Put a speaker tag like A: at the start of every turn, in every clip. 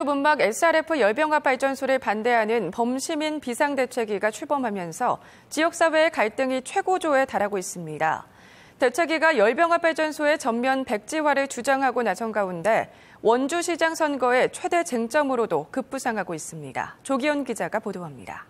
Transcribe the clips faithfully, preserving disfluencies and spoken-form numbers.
A: 문막 에스알에프 열병합 발전소를 반대하는 범시민 비상대책위가 출범하면서 지역사회의 갈등이 최고조에 달하고 있습니다. 대책위가 열병합 발전소의 전면 백지화를 주장하고 나선 가운데 원주시장 선거의 최대 쟁점으로도 급부상하고 있습니다. 조기현 기자가 보도합니다.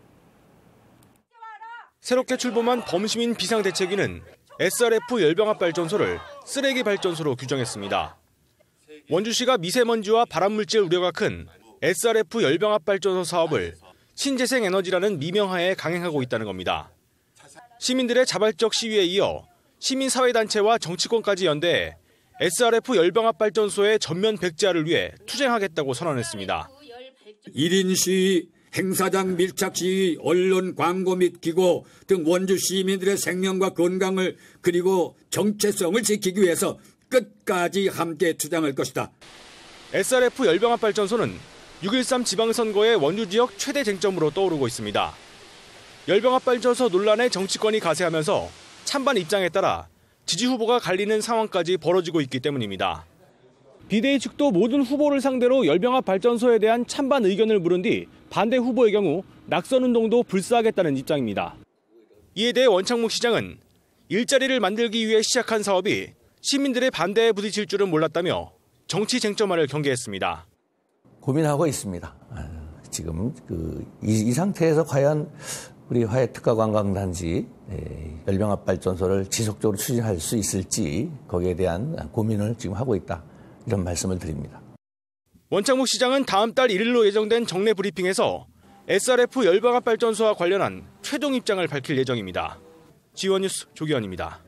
B: 새롭게 출범한 범시민 비상대책위는 에스알에프 열병합 발전소를 쓰레기 발전소로 규정했습니다. 원주시가 미세먼지와 발암물질 우려가 큰 에스알에프 열병합 발전소 사업을 신재생 에너지라는 미명하에 강행하고 있다는 겁니다. 시민들의 자발적 시위에 이어 시민사회단체와 정치권까지 연대해 에스알에프 열병합 발전소의 전면 백지화를 위해 투쟁하겠다고 선언했습니다.
C: 일 인 시위, 행사장 밀착 시위, 언론 광고 및 기고 등 원주 시민들의 생명과 건강을 그리고 정체성을 지키기 위해서 끝까지 함께 투쟁할 것이다.
B: 에스알에프 열병합 발전소는 육 일삼 지방선거의 원주 지역 최대 쟁점으로 떠오르고 있습니다. 열병합 발전소 논란에 정치권이 가세하면서 찬반 입장에 따라 지지 후보가 갈리는 상황까지 벌어지고 있기 때문입니다. 비대위 측도 모든 후보를 상대로 열병합 발전소에 대한 찬반 의견을 물은 뒤 반대 후보의 경우 낙선운동도 불사하겠다는 입장입니다. 이에 대해 원창목 시장은 일자리를 만들기 위해 시작한 사업이 시민들의 반대에 부딪힐 줄은 몰랐다며 정치 쟁점화를 경계했습니다.
D: 고민하고 있습니다. 지금 그 이, 이 상태에서 과연 우리 화해특가관광단지 열병합 발전소를 지속적으로 추진할 수 있을지 거기에 대한 고민을 지금 하고 있다. 이런 말씀을 드립니다.
B: 원창목 시장은 다음 달 일 일로 예정된 정례 브리핑에서 에스알에프 열병합 발전소와 관련한 최종 입장을 밝힐 예정입니다. 지원뉴스 조기현입니다.